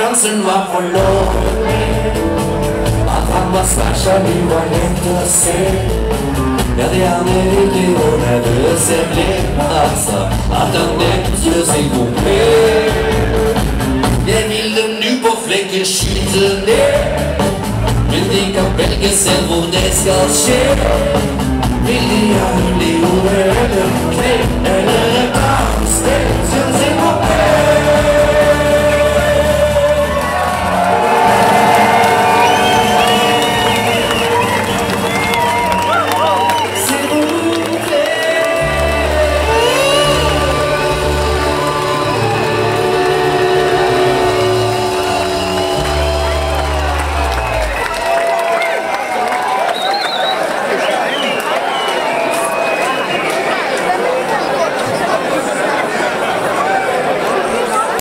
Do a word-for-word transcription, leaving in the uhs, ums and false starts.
chansen var förloren. Att han var smashad, det var lätt att se. Ja, det han är lycklig och nervös är blev alltså att han väckte sin kopé. Jag vill dem nu på fläcken skjuta ner. Men de kan välja sen hvor det ska ske. Vill de ha hemlig eller knä eller